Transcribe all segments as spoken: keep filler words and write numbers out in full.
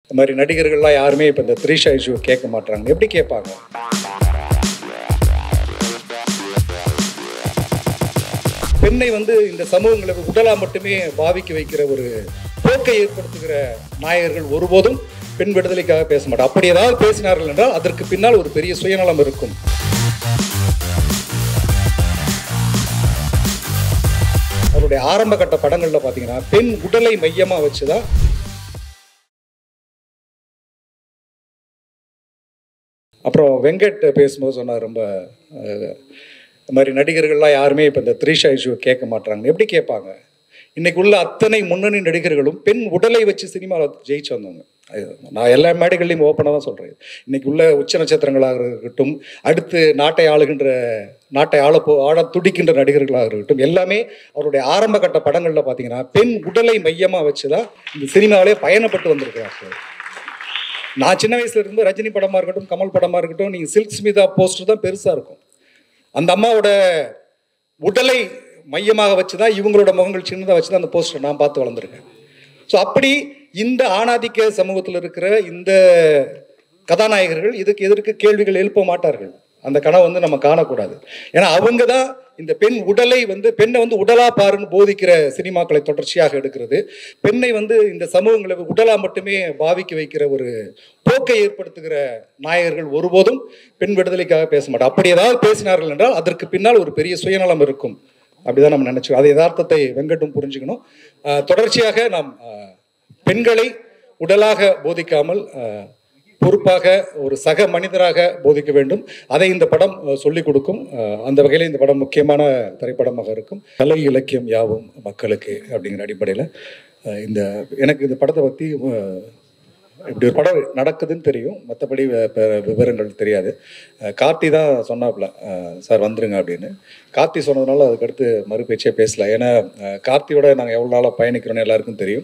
இந்த மாதிரி நடிகர்கள்லாம் யாருமே இப்போ இந்த த்ரிஷா இஷ்யூ கேட்க மாட்டாங்க. எப்படி கேட்பாங்க? பெண்ணை வந்து இந்த சமூகங்களுக்கு உடலா மட்டுமே பாவிக்க வைக்கிற ஒரு போக்கை ஏற்படுத்துகிற நாயகர்கள் ஒருபோதும் பெண் விடுதலைக்காக பேச மாட்டார். அப்படி ஏதாவது பேசினார்கள் என்றால் அதற்கு பின்னால் ஒரு பெரிய சுயநலம் இருக்கும். அவருடைய ஆரம்ப கட்ட படங்கள்ல பாத்தீங்கன்னா பெண் உடலை மையமா வச்சுதான். அப்புறம் வெங்கட் பேசும்போது சொன்னார், ரொம்ப இந்த மாதிரி நடிகர்கள்லாம் யாருமே இப்போ இந்த த்ரிஷா இஷ்யூ கேட்க மாட்டாங்க. எப்படி கேட்பாங்க? இன்னைக்கு உள்ள அத்தனை முன்னணி நடிகர்களும் பெண் உடலை வச்சு சினிமாவில் ஜெயிச்சு வந்தவங்க. நான் எல்லா மேடைகள்லையும் ஓப்பனாக தான் சொல்கிறேன். இன்னைக்கு உள்ள உச்ச நட்சத்திரங்களாக இருக்கட்டும், அடுத்து நாட்டை ஆளுகின்ற நாட்டை ஆள போ ஆட துடிக்கின்ற நடிகர்களாக இருக்கட்டும், எல்லாமே அவருடைய ஆரம்ப கட்ட படங்களில் பார்த்தீங்கன்னா பெண் உடலை மையமாக வச்சு தான் இந்த சினிமாவிலே பயணப்பட்டு வந்திருக்கிறார்கள். நான் சின்ன வயசுல இருந்து ரஜினி படமாக இருக்கட்டும், கமல் படமாக இருக்கட்டும், நீங்கள் சில்க் ஸ்மிதா போஸ்டர் தான் பெருசாக இருக்கும். அந்த அம்மாவோட உடலை மையமாக வச்சு தான் இவங்களோட முகங்கள் சின்னதாக வச்சு தான் அந்த போஸ்டர் நான் பார்த்து வளர்ந்துருக்கேன். ஸோ அப்படி இந்த ஆணாதிக்க சமூகத்தில் இருக்கிற இந்த கதாநாயகர்கள் இதுக்கு எதற்கு கேள்விகள் எழுப்ப மாட்டார்கள். அந்த கனவை வந்து நம்ம காணக்கூடாது. ஏன்னா அவங்க தான் இந்த பெண் உடலை வந்து பெண்ணை வந்து உடலா பாருன்னு போதிக்கிற சினிமாக்களை தொடர்ச்சியாக எடுக்கிறது. பெண்ணை வந்து இந்த சமூகங்களை உடலா மட்டுமே பாவிக்க வைக்கிற ஒரு போக்கை ஏற்படுத்துகிற நாயகர்கள் ஒருபோதும் பெண் விடுதலைக்காக பேச மாட்டார். அப்படி ஏதாவது பேசினார்கள் என்றால் அதற்கு பின்னால் ஒரு பெரிய சுயநலம் இருக்கும். அப்படிதான் நம்ம நினைச்சோம். அது யதார்த்தத்தை வெங்கட்டும் புரிஞ்சுக்கணும். தொடர்ச்சியாக நாம் பெண்களை உடலாக போதிக்காமல் பொறுப்பாக ஒரு சக மனிதராக போதிக்க வேண்டும். அதை இந்த படம் சொல்லிக் கொடுக்கும். அந்த வகையில் இந்த படம் முக்கியமான திரைப்படமாக இருக்கும். கலை இலக்கியம் யாவும் மக்களுக்கு அப்படிங்கிற அடிப்படையில் இந்த எனக்கு இந்த படத்தை பற்றி இப்படி ஒரு படம் நடக்குதுன்னு தெரியும், மற்றபடி விவரங்கள் தெரியாது. கார்த்தி தான் சொன்னாப்புல, சார் வந்துருங்க அப்படின்னு. கார்த்தி சொன்னதுனால அதுக்கடுத்து மறுபேச்சே பேசல. ஏன்னா கார்த்தியோட நாங்கள் எவ்வளோ நாளாக பயணிக்கிறோன்னு எல்லாருக்கும் தெரியும்.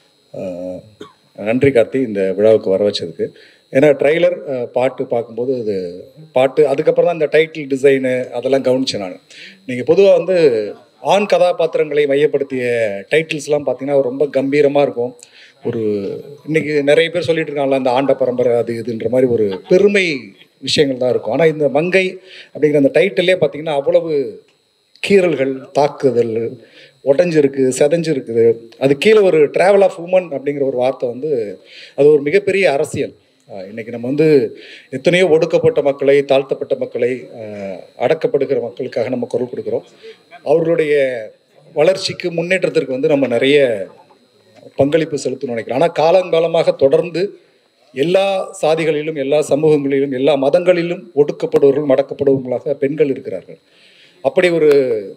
நன்றி கார்த்தி இந்த விழாவுக்கு வர வச்சதுக்கு. ஏன்னா ட்ரெய்லர் பாட்டு பார்க்கும்போது அது பாட்டு அதுக்கப்புறம் தான் இந்த டைட்டில் டிசைனு அதெல்லாம் கவனிச்சேன் நான். நீங்கள் பொதுவாக வந்து ஆண் கதாபாத்திரங்களை மையப்படுத்திய டைட்டில்ஸ்லாம் பார்த்தீங்கன்னா ரொம்ப கம்பீரமாக இருக்கும். ஒரு இன்னைக்கு நிறைய பேர் சொல்லிட்டு இருக்காங்களா அந்த ஆண்ட பரம்பரை அது இதுன்ற மாதிரி ஒரு பெருமை விஷயங்கள் தான் இருக்கும். ஆனால் இந்த மங்கை அப்படிங்கிற அந்த டைட்டிலே பார்த்தீங்கன்னா அவ்வளவு கீறல்கள், தாக்குதல், உடஞ்சிருக்கு, செதஞ்சிருக்குது. அது கீழே ஒரு ட்ராவல் ஆஃப் உமன் அப்படிங்கிற ஒரு வார்த்தை வந்து அது ஒரு மிகப்பெரிய அரசியல். இன்னைக்கு நம்ம வந்து எத்தனையோ ஒடுக்கப்பட்ட மக்களை, தாழ்த்தப்பட்ட மக்களை, அடக்கப்படுகிற மக்களுக்காக நம்ம குரல் கொடுக்குறோம். அவர்களுடைய வளர்ச்சிக்கு முன்னேற்றத்திற்கு வந்து நம்ம நிறைய பங்களிப்பு செலுத்தணும்னு நினைக்கிறோம். ஆனால் காலங்காலமாக தொடர்ந்து எல்லா சாதிகளிலும், எல்லா சமூகங்களிலும், எல்லா மதங்களிலும் ஒடுக்கப்படுவர்கள், மடக்கப்படுவர்களாக பெண்கள் இருக்கிறார்கள். அப்படி ஒரு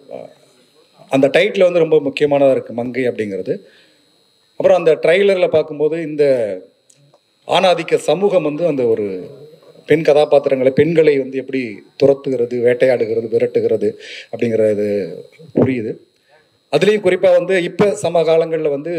அந்த டைட்டில் வந்து ரொம்ப முக்கியமானதாக இருக்குது மங்கை அப்படிங்கிறது. அப்புறம் அந்த ட்ரைலரில் பார்க்கும்போது இந்த ஆணாதிக்க சமூகம் வந்து அந்த ஒரு பெண் கதாபாத்திரங்களை, பெண்களை வந்து எப்படி துரத்துகிறது, வேட்டையாடுகிறது, விரட்டுகிறது அப்படிங்கிறது புரியுது. அதுலேயும் குறிப்பாக வந்து இப்போ சம காலங்களில் வந்து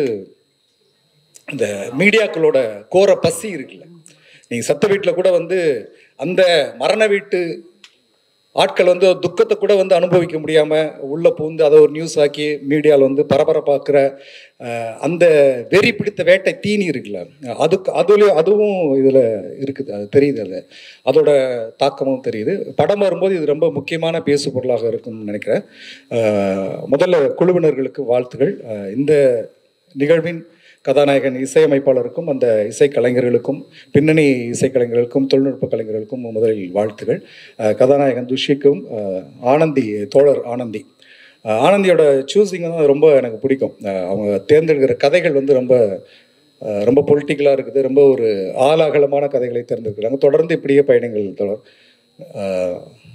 இந்த மீடியாக்களோட கோர பசி இருக்குல்ல. நீங்கள் சத்த வீட்டில் கூட வந்து அந்த மரண வீட்டு ஆட்கள் வந்து துக்கத்தை கூட வந்து அனுபவிக்க முடியாமல் உள்ளே பூந்து அதை ஒரு நியூஸ் ஆக்கி மீடியாவில் வந்து பரபரப்பாக்குற அந்த வெறி பிடித்த வேட்டை தீனி இருக்குல்ல, அதுக்கு அதுலேயும் அதுவும் இதில் இருக்குது. அது தெரியுது, அது அதோட தாக்கமும் தெரியுது. படம் வரும்போது இது ரொம்ப முக்கியமான பேசு பொருளாக இருக்கும்னு நினைக்கிறேன். முதல்ல குழுவினர்களுக்கு வாழ்த்துகள். இந்த நிகழ்வின் கதாநாயகன் இசையமைப்பாளருக்கும் அந்த இசைக்கலைஞர்களுக்கும் பின்னணி இசைக்கலைஞர்களுக்கும் தொழில்நுட்ப கலைஞர்களுக்கும் முதலில் வாழ்த்துகள். கதாநாயகன் துஷிக்கும் ஆனந்தி, தோழர் ஆனந்தி ஆனந்தியோட சூஸிங் வந்து ரொம்ப எனக்கு பிடிக்கும். அவங்க தேர்ந்தெடுக்கிற கதைகள் வந்து ரொம்ப ரொம்ப பொலிட்டிக்கலாக இருக்குது. ரொம்ப ஒரு ஆளாகலமான கதைகளை தேர்ந்தெடுக்கிறாங்க. தொடர்ந்து இப்படியே பயணங்கள் தொடர்.